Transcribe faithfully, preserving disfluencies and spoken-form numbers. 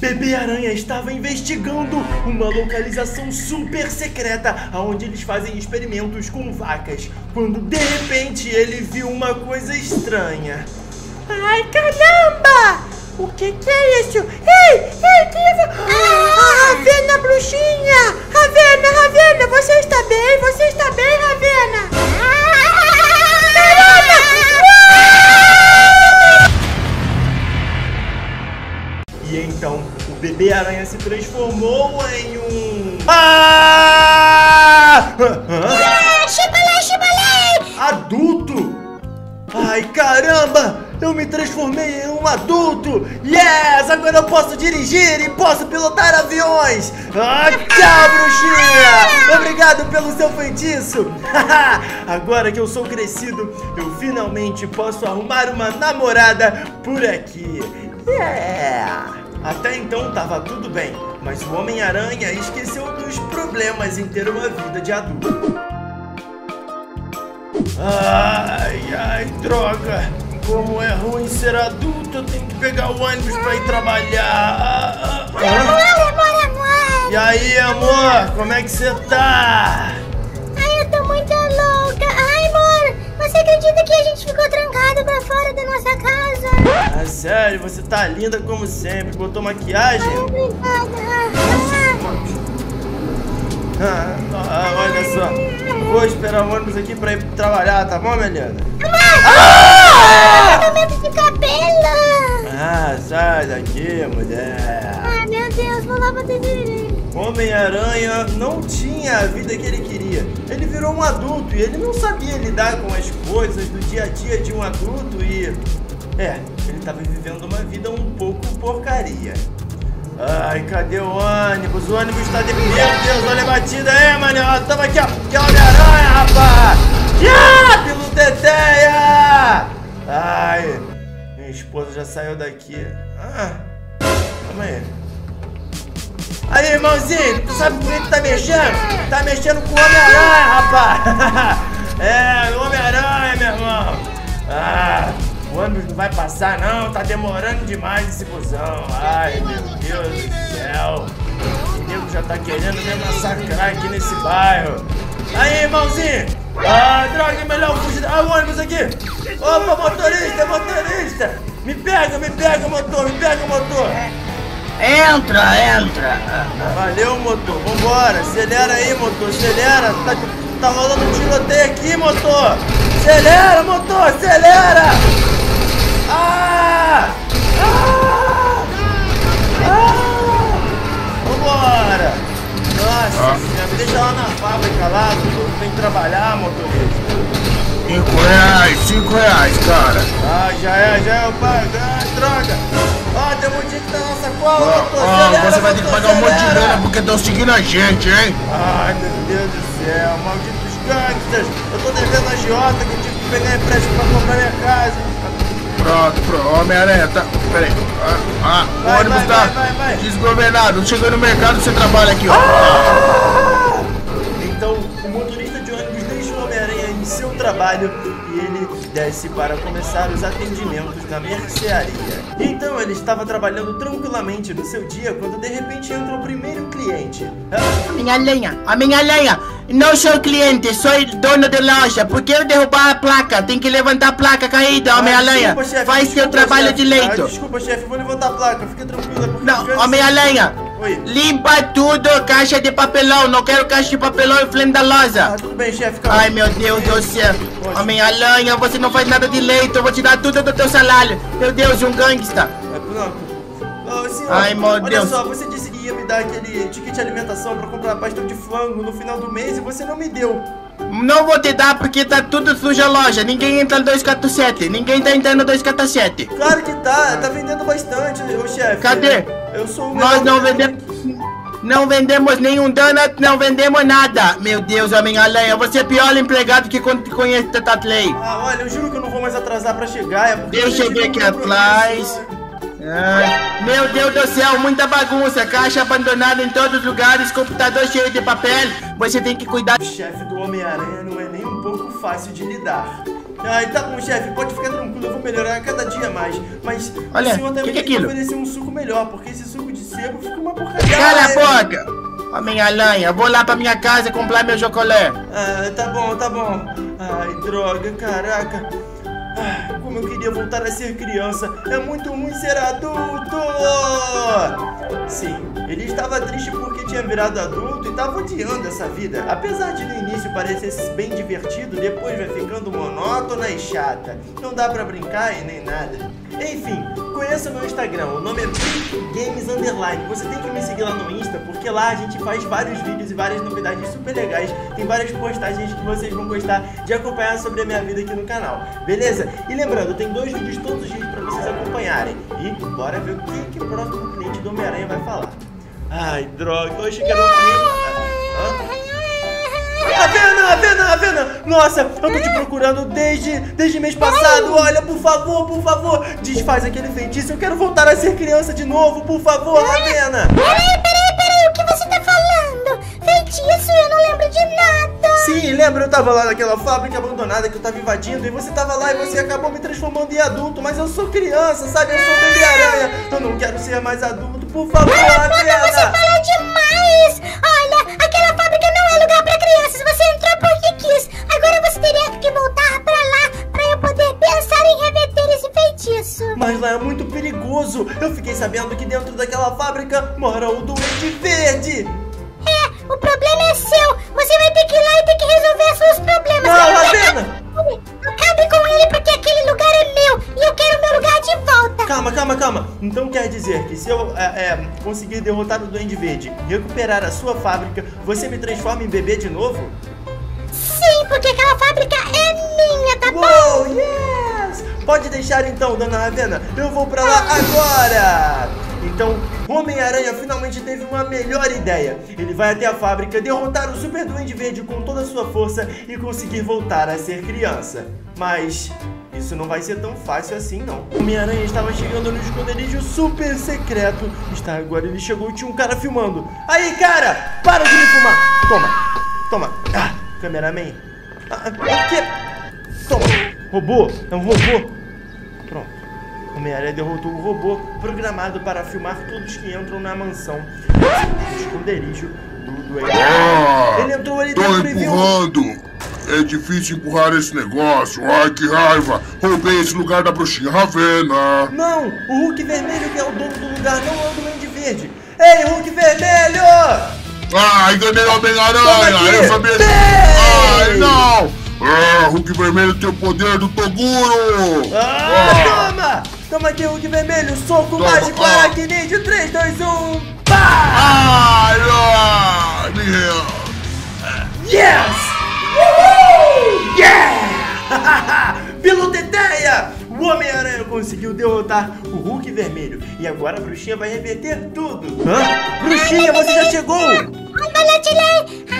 Bebê Aranha estava investigando uma localização super secreta onde eles fazem experimentos com vacas, quando de repente ele viu uma coisa estranha. Ai, caramba! O que que é isso? Ei, ei, que é... Ah, a Ravena bruxinha! Ravena, Ravena, você está bem? Você está bem, Ravena? Caramba! E então, o Bebê Aranha se transformou em um... Ah! Ah, chibalé, chibalé! Adulto? Ai, caramba! Eu me transformei em um adulto! Yes! Agora eu posso dirigir e posso pilotar aviões! Ah, tchau, bruxinha! Obrigado pelo seu feitiço! Agora que eu sou crescido, eu finalmente posso arrumar uma namorada por aqui! Yeah! Até então tava tudo bem, mas o Homem-Aranha esqueceu dos problemas em ter uma vida de adulto. Ai, ai, droga! Como é ruim ser adulto, eu tenho que pegar o ônibus pra ir trabalhar. Amor, amor, amor! E aí, amor, como é que você tá? Ai, eu tô muito louca! Ai, amor, você acredita que a gente ficou trancado pra fora da nossa casa? Ah, sério, você tá linda como sempre. Botou maquiagem? Ai, obrigada! Ah, ah, olha só, vou esperar o ônibus aqui pra ir trabalhar, tá bom, minha linda? Ah! Eu tô medo de cabelo! Ah, sai daqui, mulher. Ai, meu Deus, vou lá bater direito. Homem-Aranha não tinha a vida que ele queria. Ele virou um adulto e ele não sabia lidar com as coisas do dia a dia de um adulto e... É, ele tava vivendo uma vida um pouco porcaria. Ai, cadê o ônibus? O ônibus tá de... Meu Deus, olha a batida aí, mano. Tamo aqui, ó. Que é o Homem-Aranha, rapaz. Yeah! Pelo Teteia! Ai, minha esposa já saiu daqui. Ah, calma aí. Aí, irmãozinho, tu sabe com quem tu tá mexendo? Tá mexendo com o Homem-Aranha, rapaz. É, o Homem-Aranha, meu irmão. Ah... O ônibus não vai passar não, tá demorando demais esse busão. Ai, meu Deus do céu. O nego já tá querendo me massacrar aqui nesse bairro. Aí, irmãozinho. Ah, droga, é melhor fugir. Ah, o ônibus aqui. Opa, motorista, motorista. Me pega, me pega, motor, me pega, motor. Entra, entra. Valeu, motor, vambora. Acelera aí, motor, acelera. Tá, tá rolando um tiroteio aqui, motor. Acelera, motor, acelera. Ah! Ah! Ah! Vambora! Nossa Ah. senhora, me deixa lá na fábrica lá, doutor. Tem que trabalhar, motorista. Cinco reais, cinco reais, cara. Ah, já é, já é, eu pago. Ah, droga! Ó, tem um monte que tá na sacola, Ó, motor. ó, Acelera, você vai ter que motor, pagar um monte de acelera. grana porque estão seguindo a gente, hein? Ai, meu Deus do céu, malditos gangsters. Eu tô devendo a agiota que eu tive que pegar empréstimo pra comprar minha casa. Pronto, pronto. Homem-Aranha, tá. Pera aí. Ah, ah Vai, o ônibus vai, tá vai, vai, vai. desgovernado. Chegou no mercado, você trabalha aqui, ó. Ah! Então, o motorista de ônibus deixa o Homem-Aranha em seu trabalho e ele desce para começar os atendimentos na mercearia. Então, ele estava trabalhando tranquilamente no seu dia quando de repente entra o primeiro cliente. Ah, Homem-Aranha, Homem-Aranha, não sou cliente, sou dono da loja. Por que eu derrubar a placa? Tem que levantar a placa caída, Homem-Aranha. desculpa, chefe, Faz seu desculpa, trabalho chefe. direito. Ah, desculpa, chefe, vou levantar a placa, fica tranquila. porque às Não, vezes- Homem-Aranha, Oi. limpa tudo, caixa de papelão. Não quero caixa de papelão em frente da Ah, loja. tudo bem, chefe, calma. Ai, meu Deus do céu. Homem-Aranha, você não faz nada direito. Eu vou tirar tudo do teu salário. Meu Deus, um gangsta. Ah, pronto. Ô, senhor, Ai, meu olha Deus. só, você disse que ia me dar aquele ticket de alimentação pra comprar pastel de frango no final do mês e você não me deu. Não vou te dar porque tá tudo suja a loja. Ninguém entra no dois quatro sete. Ninguém tá entrando no dois quatro sete. Claro que tá, tá vendendo bastante, ô chefe. Cadê? Eu sou o Nós melhor não vendedor vendemos. Não vendemos nenhum donut, não vendemos nada. Meu Deus, Homem-Aranha, você é pior empregado que quando te conhece da Tatley. Ah, olha, eu juro que eu não vou mais atrasar pra chegar. É porque Deixa eu tive ver um aqui compromisso. atrás. Ai, meu Deus do céu, muita bagunça. Caixa abandonada em todos os lugares, computador cheio de papel. Você tem que cuidar. O chefe do Homem-Aranha não é nem um pouco fácil de lidar. Ai, tá bom, chefe, pode ficar tranquilo, eu vou melhorar cada dia mais. Mas Olha, o senhor também que que é tem que aquilo? oferecer um suco melhor, porque esse suco de sebo fica uma porcaria. Cala Ai, a boca! Homem-Aranha, vou lá pra minha casa comprar meu chocolate. Ah, tá bom, tá bom. Ai, droga, caraca. Ah, como eu queria voltar a ser criança. É muito ruim ser adulto. Sim, ele estava triste porque tinha virado adulto e estava odiando essa vida. Apesar de no início parecer bem divertido, depois vai ficando monótona e chata. Não dá pra brincar e nem nada. Enfim, conheça meu Instagram, o nome é Brick Games Underline. Você tem que me seguir lá no Insta, porque lá a gente faz vários vídeos e várias novidades super legais. Tem várias postagens que vocês vão gostar de acompanhar sobre a minha vida aqui no canal, beleza? E lembrando, tem dois vídeos todos os dias pra vocês acompanharem. E bora ver o que, que o próximo cliente do Homem-Aranha vai falar. Ai, droga, eu achei que era um cliente... Hã? Avena, Avena, Avena! Nossa, eu tô te procurando desde, desde mês passado. Olha, por favor, por favor, desfaz aquele feitiço. Eu quero voltar a ser criança de novo, por favor, Avena. Peraí, peraí, peraí, o que você tá falando? Feitiço, eu não lembro de nada. Sim, lembra? Eu tava lá naquela fábrica abandonada que eu tava invadindo e você tava lá e você acabou me transformando em adulto. Mas eu sou criança, sabe? Eu sou bebê aranha. Eu não quero ser mais adulto, por favor, Avena. Você fala demais. Olha, aquela fábrica não é lugar pra crianças. Você entrou porque quis. Agora você teria que voltar pra lá pra eu poder pensar em reverter esse feitiço. Mas lá é muito perigoso. Eu fiquei sabendo que dentro daquela fábrica mora o Duende Verde. É, o problema é seu. Você vai ter que ir lá e ter que resolver os seus problemas. Não, Eu Avena! acabe com ele porque aquele lugar é meu e eu quero meu lugar de volta. Calma, calma, calma. Então quer dizer que se eu é, é, conseguir derrotar o Duende Verde e recuperar a sua fábrica, você me transforma em bebê de novo? Sim, porque aquela fábrica é minha, tá bom? Uou, yes! Pode deixar então, dona Ravena. Eu vou pra lá agora! Então, o Homem-Aranha finalmente teve uma melhor ideia. Ele vai até a fábrica, derrotar o Super Duende Verde com toda a sua força e conseguir voltar a ser criança. Mas isso não vai ser tão fácil assim, não. O Homem-Aranha estava chegando no esconderijo super secreto. Está agora, ele chegou e tinha um cara filmando. Aí, cara! Para de me filmar! Toma! Toma! Ah, cameraman! Ah, o quê? Toma! Robô! É um robô! Pronto. O Homem-Aranha derrotou o robô programado para filmar todos que entram na mansão. No esconderijo do Duende. Ah, Ele entrou ali tô dentro e viu... empurrando. É difícil empurrar esse negócio. Ai, que raiva. Roubei esse lugar da bruxinha Ravena. Não! O Hulk Vermelho que é o dono do lugar, não é o Duende Verde. Ei, Hulk Vermelho! Ah, enganei o Toma Homem-Aranha. aqui. Eu sabia... Ei! Ai, não. Ah, Hulk Vermelho tem o poder do Toguro. Ah, toma! Toma aqui, Hulk Vermelho, soco Toma, mágico, ah. aracnídeo, três, dois, um, pá! Ai, ai, meu. Yes! Uhul! Yeah! Pelo Teteia! O Homem-Aranha conseguiu derrotar o Hulk Vermelho. E agora a bruxinha vai reverter tudo. Hã? Bruxinha, você já chegou? Ai, Balatilei!